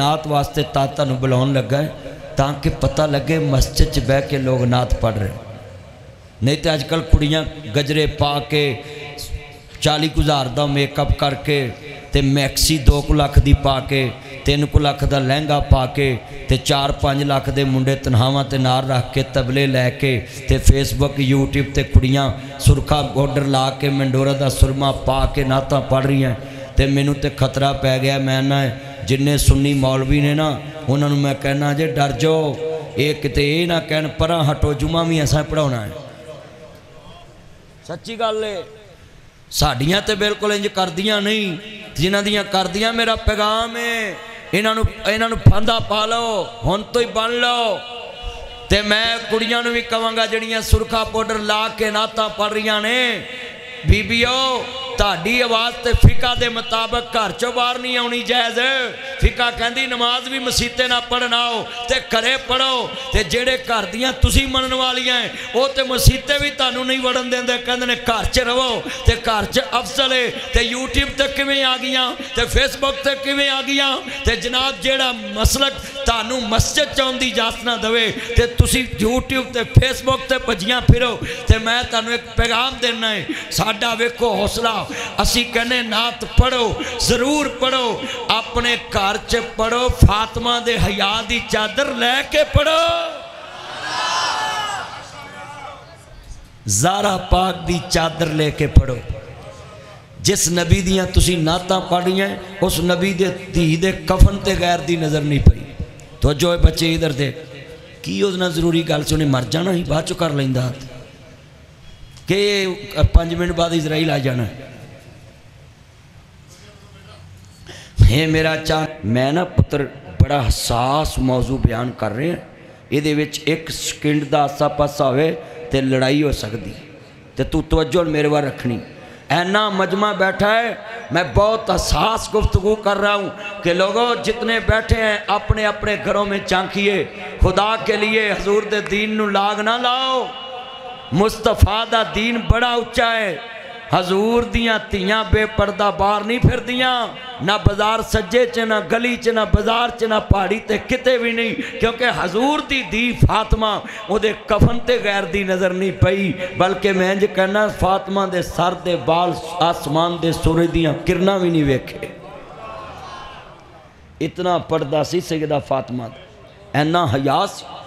नात वास्ते तुहानूं बुलाउण लगा है ताकि पता लगे मस्जिद च बह के लोग नात पढ़ रहे। नहीं तो अजकल कुड़ियाँ गजरे पा के 40,000 का मेकअप करके ते मैक्सी 2 लाख की पा के 3 लाख का लहंगा पा के ते 4-5 लाख के मुंडे तनखावां ते नार रख के तबले लैके ते फेसबुक यूट्यूब ते कुड़ियाँ सुरखा बॉर्डर ला के मंडोरा का सुरमा पा के नातां पढ़ रही हैं। तो मैनू तो खतरा पै गया। मैं ना जिन्ने सुन्नी मौलवी ने ना उन्होंने मैं कहना जे डर जाओ, ये किते ये ना कहन परा हटो जुमा भी असा पढ़ाना है। सच्ची गल है। साड़ियाँ तो बिल्कुल इंज करदियाँ नहीं, जिन्हां दियां करदियां मेरा पैगाम है इन्हां फांदा पा लो, हुण तो ही बन लो। तो मैं कुड़ियां नूं भी कहांगा जिहड़ियां सुरखा पाउडर ला के नातां पढ़ रही ने, बीबीओ ताड़ी आवाज़ ते फिका दे मुताबिक घर चों बाहर नहीं आनी जायज़। फिका कहती नमाज भी मसीते ना पढ़ना हो ते घरे पढ़ो। ते जेड़े घर दियां तुसीं मनण वालियां वो तो मसीते भी तुहानूं नहीं वड़न देंदे, कहंदे ने घर च रहो ते घर च अफजल है। ते यूट्यूब ते किवें आ गईयां ते फेसबुक ते किवें आ गईयां। ते जनाब जेड़ा मसलक तुहानूं मस्जिद च आउण दी इजाजत ना देवे ते तुसीं यूट्यूब ते फेसबुक ते भजियां फिरो। ते मैं तुहानूं एक पैगाम देना है, साडा वेखो हौसला। असी कहने नात पढ़ो, जरूर पढ़ो, अपने घर च पढ़ो, फातिमा दे हया दी चादर लैके पढ़ो, ज़ारा पाक दी चादर लेके पढ़ो। जिस नबी दियां तुसी नातां पढ़ियां उस नबी दे धी दे कफन ते गैर दी नज़र नहीं पई। तो जो बच्चे इधर दे की उस नाल जरूरी गल से उन्हें मर जाना ही, बाद चो कर लैंदा कि 5 मिनट बाद इजराइल आ जाना। हे मेरा चाह मैं ना पुत्र बड़ा हसास मौजू बयान कर रहे हैं, ये एक सकिंट का आसा पासा होवे ते लड़ाई हो सकती। तो तू तवज्जो मेरे वाल रखनी। ऐना मजमा बैठा है, मैं बहुत हसास गुफ्तगू कर रहा हूँ कि लोगों जितने बैठे हैं अपने अपने घरों में झांकिए। खुदा के लिए हजूर दे दीन नू लाग ना लाओ। मुस्तफा दा दीन बड़ा उच्चा है। हजूर दियां धीयां बेपर्दा बाहर नहीं फिरदियां, ना बाजार सज्जे च, ना गली च, ना बाजार च, ना पहाड़ी ते किते भी नहीं, क्योंकि हजूर दी धी फातिमा उहदे कफन ते गैर दी नज़र नहीं पई, बल्कि मैं इंज कहना फातिमा दे सर दे बाल आसमान दे सूरज दियां किरनां भी नहीं वेखे। इतना पर्दा सी सैयदा फातिमा दा, ऐना हया सी।